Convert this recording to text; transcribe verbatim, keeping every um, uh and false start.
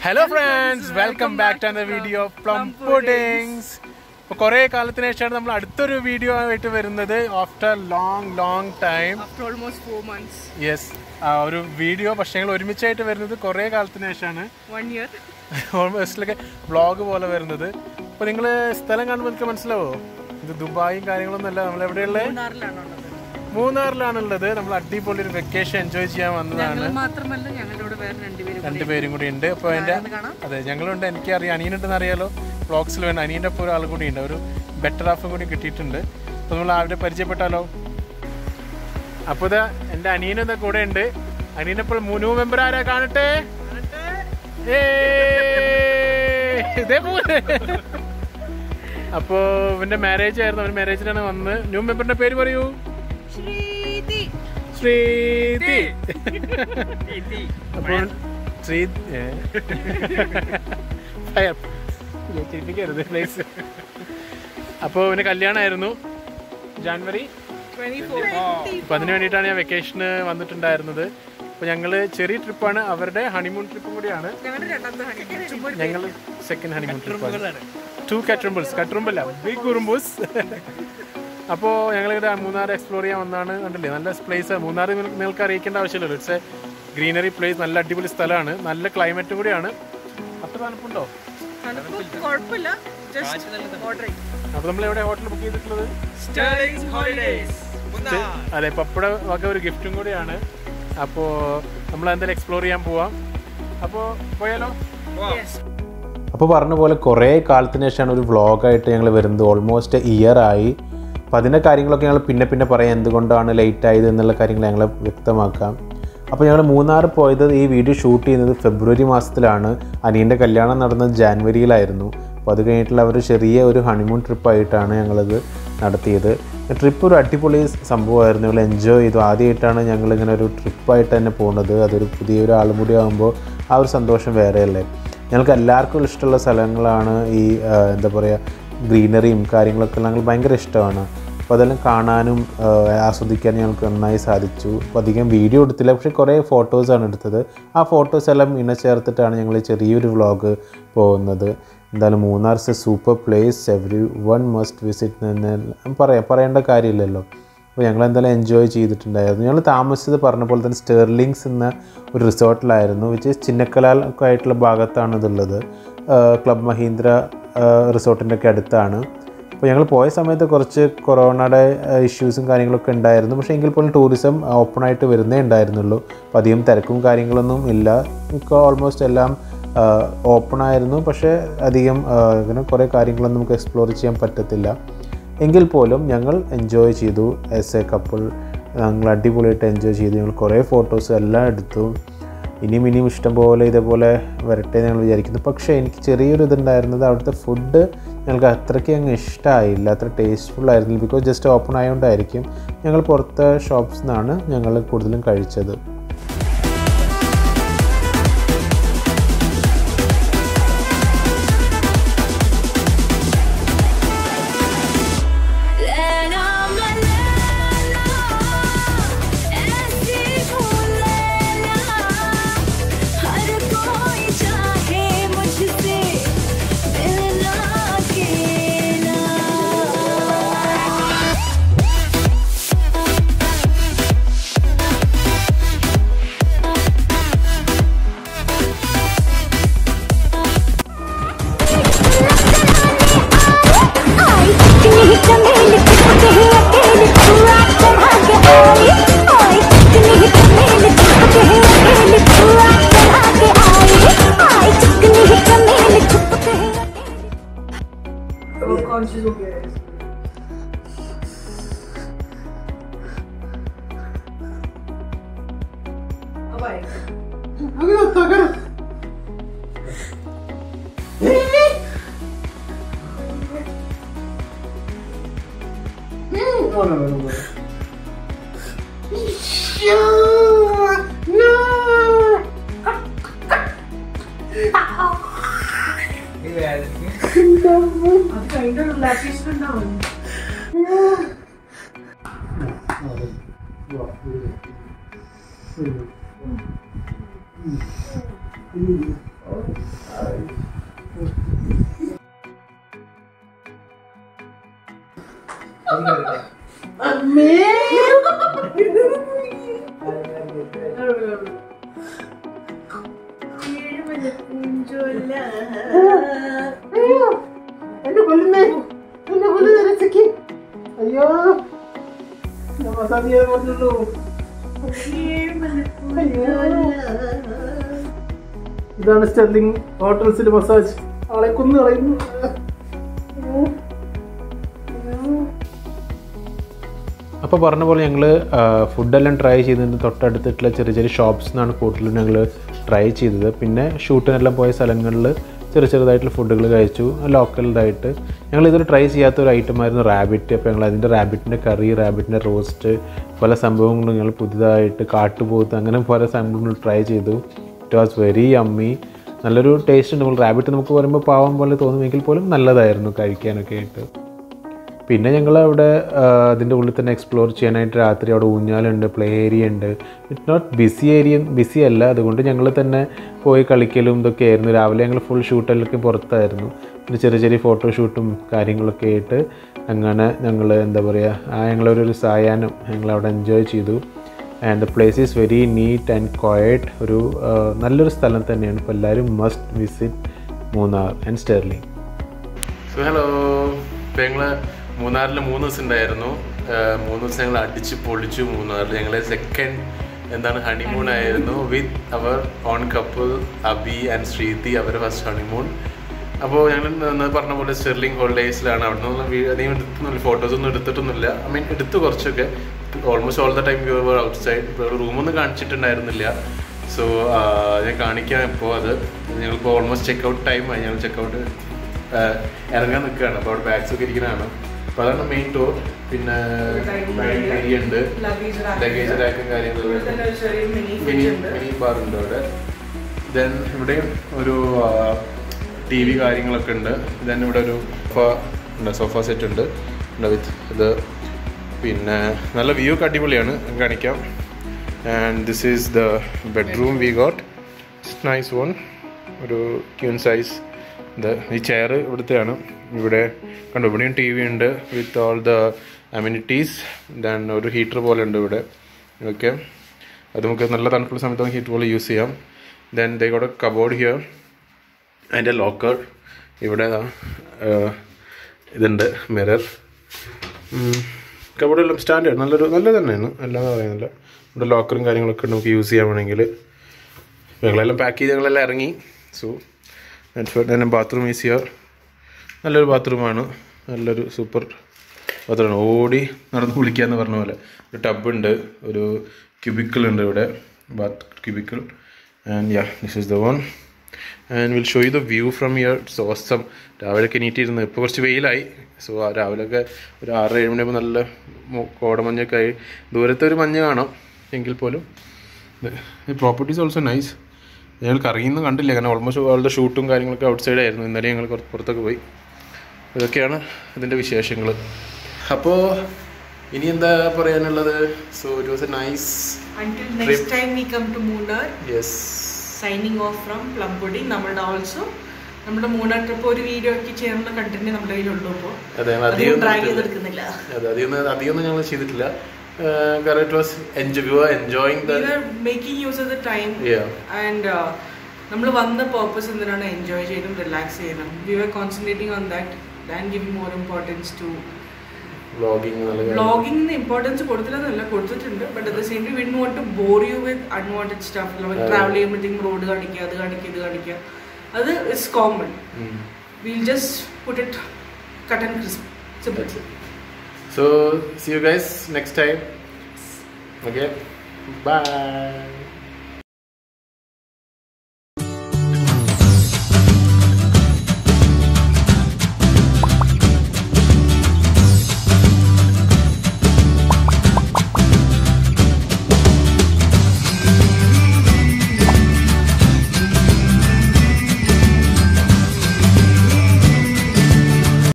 Hello friends, welcome back to another video of Plum Puddings. കുറേ കാലത്തിന് ശേഷമാണ് നമ്മൾ അടുത്തൊരു വീഡിയോ ആയിട്ട് വരുന്നത് after long long time. After almost four months. Yes, ആ ഒരു വീഡിയോ പക്ഷേ ഞങ്ങൾ ഒരുമിച്ചായിട്ട് വരുന്നത് കുറേ കാലത്തിന് ശേഷമാണ്. One year. Almost like vlog പോലെ വരുന്നത്. അപ്പോൾ നിങ്ങൾ സ്ഥലം കാണുമ്പോൾ നിങ്ങൾക്ക് മനസ്സിലാവോ? ഇത് ദുബായും കാര്യങ്ങളൊന്നും അല്ല, നമ്മൾ എവിടെയുള്ളത്? മൂന്നാറിലാണുള്ളത്. മൂന്നാറിലാണുള്ളത്. നമ്മൾ അടിപൊളി ഒരു വെക്കേഷൻ എൻജോയ് ചെയ്യാൻ വന്നതാണ്. മാത്രമല്ല ഞങ്ങളോട് വേറെ രണ്ടുപേരും രണ്ടുപേരും കൂടി ഉണ്ട്. അപ്പോൾ എൻ്റെ അതെ ഞങ്ങളുണ്ട്, എനിക്കറിയാം, അനിയനുണ്ടെന്ന് അറിയാലോ. വ്ളോഗ്സിൽ വേണം, അനിയൻ്റെ ഒപ്പം ഒരാൾ കൂടി ഉണ്ട്, ഒരു ബെറ്റർ ഹാഫും കൂടി കിട്ടിയിട്ടുണ്ട്. അപ്പോൾ നമ്മൾ അവരെ പരിചയപ്പെട്ടാലോ? അപ്പോൾ ഇതാ എൻ്റെ അനിയനെന്താ കൂടെ ഉണ്ട്. അനിയനെപ്പോൾ മൂന്ന് മെമ്പർ ആരാ കാണട്ടെ? ഇതേപോലെ അപ്പോൾ ഇവൻ്റെ മാരേജ് ആയിരുന്നു, അവൻ മാരേജിലാണ് വന്ന്. ന്യൂ മെമ്പറിന്റെ പേര് പറയൂ. ശ്രീതി. അപ്പോൾ ശ്രീ പ്ലേസ്. അപ്പോൾ ഇവന് കല്യാണമായിരുന്നു ജാനുവരി. അപ്പം അതിന് വേണ്ടിയിട്ടാണ് ഞാൻ വെക്കേഷന് വന്നിട്ടുണ്ടായിരുന്നത്. അപ്പോൾ ഞങ്ങൾ ചെറിയ ട്രിപ്പാണ്, അവരുടെ ഹണിമൂൺ ട്രിപ്പും കൂടിയാണ്. ഞങ്ങൾ സെക്കൻഡ് ഹണിമൂൺ ട്രിപ്പാണ്. ടു കട്രുമ്പിൾസ്, കട്രുമ്പല്ല ബിഗ് കുറുമ്പൂസ്. അപ്പോൾ ഞങ്ങളിവിടെ മൂന്നാർ എക്സ്പ്ലോർ ചെയ്യാൻ വന്നാണ്. കണ്ടില്ലേ നല്ല പ്ലേസ്. മൂന്നാർ നിങ്ങൾക്ക് അറിയിക്കേണ്ട ആവശ്യമില്ലല്ലോ, ഇറ്റ്സ് എ ഗ്രീനറി പ്ലേസ്, നല്ല അടിപൊളി സ്ഥലമാണ്, നല്ല ക്ലൈമറ്റും കൂടിയാണ്. അത്ര തണുപ്പുണ്ടോ? അപ്പോൾ നമ്മൾ എവിടെ ഹോട്ടൽ ബുക്ക് ചെയ്തിട്ടുള്ളത്? അതെ, പപ്പയുടെ വക ഒരു ഗിഫ്റ്റും കൂടിയാണ്. അപ്പോൾ നമ്മൾ എന്തായാലും എക്സ്പ്ലോർ ചെയ്യാൻ പോവാം. അപ്പോൾ പോയാലോ? അപ്പോൾ പറഞ്ഞ പോലെ കുറേ കാലത്തിന് ശേഷമാണ് ഒരു വ്ളോഗായിട്ട് ഞങ്ങൾ വരുന്നത്. ഓൾമോസ്റ്റ് ഇയർ ആയി. അപ്പോൾ അതിൻ്റെ കാര്യങ്ങളൊക്കെ ഞങ്ങൾ പിന്നെ പിന്നെ പറയാം, എന്തുകൊണ്ടാണ് ലേറ്റ് ആയത് എന്നുള്ള കാര്യങ്ങൾ ഞങ്ങൾ വ്യക്തമാക്കാം. അപ്പോൾ ഞങ്ങൾ മൂന്നാർ പോയത്, ഈ വീഡിയോ ഷൂട്ട് ചെയ്യുന്നത് ഫെബ്രുവരി മാസത്തിലാണ്. അനിയൻ്റെ കല്യാണം നടന്നത് ജാനുവരിയിലായിരുന്നു. അപ്പോൾ അത് കഴിഞ്ഞിട്ടുള്ള ഒരു ചെറിയ ഒരു ഹണിമൂൺ ട്രിപ്പായിട്ടാണ് ഞങ്ങളത് നടത്തിയത്. ട്രിപ്പ് ഒരു അടിപൊളി സംഭവമായിരുന്നു, ഞങ്ങൾ എൻജോയ് ചെയ്തു. ആദ്യമായിട്ടാണ് ഞങ്ങളിങ്ങനെ ഒരു ട്രിപ്പായിട്ട് തന്നെ പോകുന്നത്. അതൊരു പുതിയൊരു ആളും കൂടി ആകുമ്പോൾ ആ ഒരു സന്തോഷം വേറെയല്ലേ. ഞങ്ങൾക്ക് എല്ലാവർക്കും ഇഷ്ടമുള്ള സ്ഥലങ്ങളാണ് ഈ എന്താ പറയുക, ഗ്രീനറിയും കാര്യങ്ങളൊക്കെ ഞങ്ങൾക്ക് ഭയങ്കര ഇഷ്ടമാണ്. അപ്പോൾ അതെല്ലാം കാണാനും ആസ്വദിക്കാനും ഞങ്ങൾക്ക് നന്നായി സാധിച്ചു. അപ്പോൾ അധികം വീഡിയോ എടുത്തില്ല, പക്ഷേ കുറേ ഫോട്ടോസാണ് എടുത്തത്. ആ ഫോട്ടോസ് എല്ലാം ഇണ ചേർത്തിട്ടാണ് ഞങ്ങൾ ചെറിയൊരു വ്ളോഗ് പോകുന്നത്. എന്തായാലും Munnar is a super place, everyone must visit എന്ന് പറയാം, പറയേണ്ട കാര്യമില്ലല്ലോ. അപ്പോൾ ഞങ്ങൾ എന്തായാലും എൻജോയ് ചെയ്തിട്ടുണ്ടായിരുന്നു. ഞങ്ങൾ താമസിച്ചത് പറഞ്ഞ പോലെ തന്നെ സ്റ്റെർലിങ്സ് എന്ന ഒരു റിസോർട്ടിലായിരുന്നു, വിച്ച് ചിന്നക്കനാൽ ഒക്കെ ആയിട്ടുള്ള ഭാഗത്താണ് ഇതുള്ളത്. ക്ലബ് മഹീന്ദ്ര റിസോർട്ടിൻ്റെ ഒക്കെ അടുത്താണ്. അപ്പോൾ ഞങ്ങൾ പോയ സമയത്ത് കുറച്ച് കൊറോണയുടെ ഇഷ്യൂസും കാര്യങ്ങളൊക്കെ ഉണ്ടായിരുന്നു. പക്ഷേ എങ്കിൽ പോലും ടൂറിസം ഓപ്പണായിട്ട് വരുന്നേ ഉണ്ടായിരുന്നുള്ളൂ. അപ്പോൾ അധികം തിരക്കും കാര്യങ്ങളൊന്നും ഇല്ല, മിക്ക ഓൾമോസ്റ്റ് എല്ലാം ഓപ്പണായിരുന്നു. പക്ഷേ അധികം ഇങ്ങനെ കുറേ കാര്യങ്ങളൊന്നും നമുക്ക് എക്സ്പ്ലോർ ചെയ്യാൻ പറ്റത്തില്ല. എങ്കിൽ പോലും ഞങ്ങൾ എൻജോയ് ചെയ്തു. ആസ് എ കപ്പിൾ ഞങ്ങൾ അടിപൊളിയായിട്ട് എൻജോയ് ചെയ്തു. ഞങ്ങൾ കുറേ ഫോട്ടോസ് എല്ലാം എടുത്തു. ഇനിയും ഇനിയും ഇഷ്ടംപോലെ ഇതേപോലെ വരട്ടെ ഞങ്ങൾ വിചാരിക്കുന്നു. പക്ഷേ എനിക്ക് ചെറിയൊരു ഇതുണ്ടായിരുന്നത്, അവിടുത്തെ ഫുഡ് ഞങ്ങൾക്ക് അത്രയ്ക്ക് അങ്ങ് ഇഷ്ടമായില്ല, അത്ര ടേസ്റ്റ്ഫുൾ ആയിരുന്നില്ല. ബിക്കോസ് ജസ്റ്റ് ഓപ്പൺ ആയതുകൊണ്ടായിരിക്കും. ഞങ്ങൾ പുറത്തെ ഷോപ്സിൽ നിന്നാണ് ഞങ്ങൾ കൂടുതലും കഴിച്ചത്. conscious हो गया है. अब आएगा. अगर अगर no no no no no അത് kind of relaxation ഉണ്ടാവും. Mm. എന്റെ കൊല്ലുന്നേ എന്റെ കൊല്ലു നിരച്ചക്ക്. അയ്യോ മസാജ് ചെയ്യാൻ പറ്റുള്ളൂ. ഇതാണ് സ്റ്റെർലിംഗ് ഹോട്ടൽസിൽ മസാജ്. ആളെ കൊന്നു കളയുന്നു. അപ്പോൾ പറഞ്ഞ പോലെ ഞങ്ങൾ ഫുഡെല്ലാം ട്രൈ ചെയ്തതിന് തൊട്ടടുത്തിട്ടുള്ള ചെറിയ ചെറിയ ഷോപ്സിൽ നിന്നാണ് കൂടുതലും ഞങ്ങൾ ട്രൈ ചെയ്തത്. പിന്നെ ഷൂട്ടിനെല്ലാം പോയ സ്ഥലങ്ങളിൽ ചെറിയ ചെറുതായിട്ടുള്ള ഫുഡുകൾ കഴിച്ചു, ലോക്കലായിട്ട്. ഞങ്ങൾ ഇതൊരു ട്രൈ ചെയ്യാത്ത ഒരു ഐറ്റമായിരുന്നു റാബിറ്റ്. അപ്പോൾ ഞങ്ങൾ അതിൻ്റെ റാബിറ്റിൻ്റെ കറി, റാബിറ്റിൻ്റെ റോസ്റ്റ്, പല സംഭവങ്ങളും ഞങ്ങൾ പുതിയതായിട്ട് കാട്ടുപോത്ത് അങ്ങനെ പല സംഭവങ്ങൾ ട്രൈ ചെയ്തു. It was very yummy. നല്ലൊരു ടേസ്റ്റ് ഉണ്ട്. നമ്മൾ റാബിറ്റ് നമുക്ക് പറയുമ്പോൾ പാവം പോലെ തോന്നുമെങ്കിൽ പോലും നല്ലതായിരുന്നു കഴിക്കാനൊക്കെ ആയിട്ട്. പിന്നെ ഞങ്ങൾ അവിടെ അതിൻ്റെ ഉള്ളിൽ തന്നെ എക്സ്പ്ലോർ ചെയ്യാനായിട്ട് രാത്രി അവിടെ ഊഞ്ഞാലുണ്ട്, പ്ലേ ഏരിയ ഉണ്ട്. It's not busy area, busy അല്ല. അതുകൊണ്ട് ഞങ്ങൾ തന്നെ പോയി കളിക്കലും ഇതൊക്കെ ആയിരുന്നു. രാവിലെ ഞങ്ങൾ ഫുൾ ഷൂട്ടെല്ലാം പുറത്തായിരുന്നു. പിന്നെ ചെറിയ ചെറിയ ഫോട്ടോഷൂട്ടും കാര്യങ്ങളൊക്കെ ആയിട്ട് അങ്ങനെ ഞങ്ങൾ എന്താ പറയുക, ആ ഞങ്ങളൊരു സായാഹ്നം ഞങ്ങളവിടെ എൻജോയ് ചെയ്തു. And the place is very neat and quiet. ഒരു നല്ലൊരു സ്ഥലം തന്നെയാണ്. ഇപ്പോൾ എല്ലാവരും must visit Munnar and Sterling. So hello, ഇപ്പോൾ ഞങ്ങൾ മൂന്നാറിൽ മൂന്ന് ദിവസം ഉണ്ടായിരുന്നു. മൂന്ന് ദിവസം ഞങ്ങൾ അടിച്ച് പൊളിച്ചു മൂന്നാറിൽ. ഞങ്ങളെ സെക്കൻഡ് എന്താണ് ഹണിമൂൺ ആയിരുന്നു with our own couple Abi and Sreethi, അവരുടെ ഫസ്റ്റ് ഹണിമൂൺ. അപ്പോൾ ഞങ്ങൾ പറഞ്ഞ പോലെ സ്റ്റെർലിംഗ് ഹോളിഡേയ്സിലാണ്. അവിടെ നിന്ന് അധികം എടുത്തൊന്നുമില്ല, ഫോട്ടോസൊന്നും എടുത്തിട്ടൊന്നുമില്ല. ഐ മീൻ എടുത്തു കുറച്ചൊക്കെ. Almost all the time you were outside. ഇപ്പോൾ റൂമൊന്നും കാണിച്ചിട്ടുണ്ടായിരുന്നില്ല. സോ ഞാൻ കാണിക്കാം ഇപ്പോൾ. അത് ഞങ്ങളിപ്പോൾ ഓൾമോസ്റ്റ് ചെക്ക് ഔട്ട് ടൈമായി. ഞങ്ങൾ ചെക്ക് ഔട്ട് ഇറങ്ങാൻ നിൽക്കുകയാണ്. അപ്പോൾ അവിടെ ബാഗ്സ് ഒക്കെ ഇരിക്കുന്നതാണ്. അപ്പോൾ അതാണ് മെയിൻ ടൂർ. പിന്നെ ഏരിയ ഉണ്ട്, ലഗേജ് റാക്കും കാര്യങ്ങളും, മിനി മിനി ബാർ ഉണ്ട് അവിടെ. ദെൻ ഇവിടെയും ഒരു ടി വി കാര്യങ്ങളൊക്കെ ഉണ്ട്. ദെൻ ഇവിടെ ഒരു സോഫ ഉണ്ട്, സോഫ സെറ്റ് ഉണ്ട് വിത്ത് ഇത്. പിന്നെ നല്ല വ്യൂ ഒക്കെ അടിപൊളിയാണ്, കാണിക്കാം. And this is the bedroom we got. Nice one, ഒരു ക്യൂൻ സൈസ്. ഇത് ഈ ചെയർ ഇവിടുത്തെയാണ്. ഇവിടെ കണ്ടു, ഇവിടെയും ടി വി ഉണ്ട് with all the amenities. Then ഒരു ഹീറ്റർ പോലെ ഉണ്ട് ഇവിടെ. ഓക്കെ, അത് നമുക്ക് നല്ല തണുപ്പുള്ള സമയത്ത് നമുക്ക് ഹീറ്റർ പോലെ യൂസ് ചെയ്യാം. Then they got a cupboard here. അതിൻ്റെ ലോക്കർ ഇവിടെ ഇതുണ്ട്, മിറർ. കബോർഡെല്ലാം സ്റ്റാൻഡേർഡ്, നല്ലൊരു നല്ല തന്നെയാണ്, അല്ലാതെ പറയുന്നില്ല. ഇവിടെ ലോക്കറും കാര്യങ്ങളൊക്കെ നമുക്ക് യൂസ് ചെയ്യാൻ വേണമെങ്കിൽ. ഞങ്ങളെല്ലാം പാക്ക് ചെയ്ത് ഞങ്ങളെല്ലാം ഇറങ്ങി. സോ തന്നെ ബാത്റൂം ഈസ് ഹിയർ. നല്ലൊരു ബാത്റൂമാണ്, നല്ലൊരു സൂപ്പർ ബാത്റൂമാണ്. ഓടി നടന്ന് കുളിക്കാന്ന് പറഞ്ഞ പോലെ. ഒരു ടബുണ്ട്, ഒരു ക്യൂബിക്കിൾ ഉണ്ട് ഇവിടെ, bath cubicle. And yeah, this is the one. And will show you the view from here. It's awesome. രാവിലെയൊക്കെ നീറ്റിരുന്നു. ഇപ്പോൾ കുറച്ച് വെയിലായി. സോ രാവിലെയൊക്കെ ഒരു ആറ് ഏഴ് മണിയാകുമ്പോൾ നല്ല കോടമഞ്ഞൊക്കെ ആയി. ദൂരത്തെ ഒരു മഞ്ഞ് കാണാം എങ്കിൽ പോലും. Properties also nice. ഞങ്ങൾക്ക് അറിയുന്ന കണ്ടില്ല, കാരണം ഓൾമോസ്റ്റ് അവളുടെ ഷൂട്ടും കാര്യങ്ങളൊക്കെ ഔട്ട് സൈഡ് ആയിരുന്നു. ഇന്നലെ ഞങ്ങൾ കുറച്ച് പുറത്തൊക്കെ പോയി. ഇതൊക്കെയാണ് ഇതിൻ്റെ വിശേഷങ്ങൾ. അപ്പോൾ ഇനി എന്താ പറയാനുള്ളത്? So it was a nice. Until next time we come to Munnar. Yes. Signing off from Plumpudi. നമ്മളുടെ ഓൾസോ നമ്മുടെ മൂന്നാർ ട്രിപ്പ് ഒരു വീഡിയോ ഒക്കെ ചെയ്യാനുള്ള കണ്ടന്റ് നമ്മുടെ കയ്യിലുള്ളൂ. ഇപ്പോൾ അധികം ട്രൈ ചെയ്തെടുക്കുന്നില്ല. അതെ, അധികം അധികമൊന്നും ഞങ്ങൾ ചെയ്തിട്ടില്ല. കാരണം it was enjoy enjoying the making use of the time. And നമ്മൾ വന്ന പേർപ്പസ് എന്തിനാണ്? എൻജോയ് ചെയ്യണം, റിലാക്സ് ചെയ്യണം. We were concentrating on that and giving more importance to vlogging. വ്ളോഗിങ്ങിന് ഇമ്പോർട്ടൻസ് കൊടുത്തില്ലെന്നല്ല, കൊടുത്തിട്ടുണ്ട്. But at the same time we don't want to bore you with unwanted stuff. നമ്മൾ travel ചെയ്യുമ്പോഴത്തേക്കും റോഡ് കാണിക്കുക, അത് കാണിക്കുക, ഇത് കാണിക്കുക, അത് it's common. Will just put it cut and crisp, simple. So see you guys next time. Okay, bye.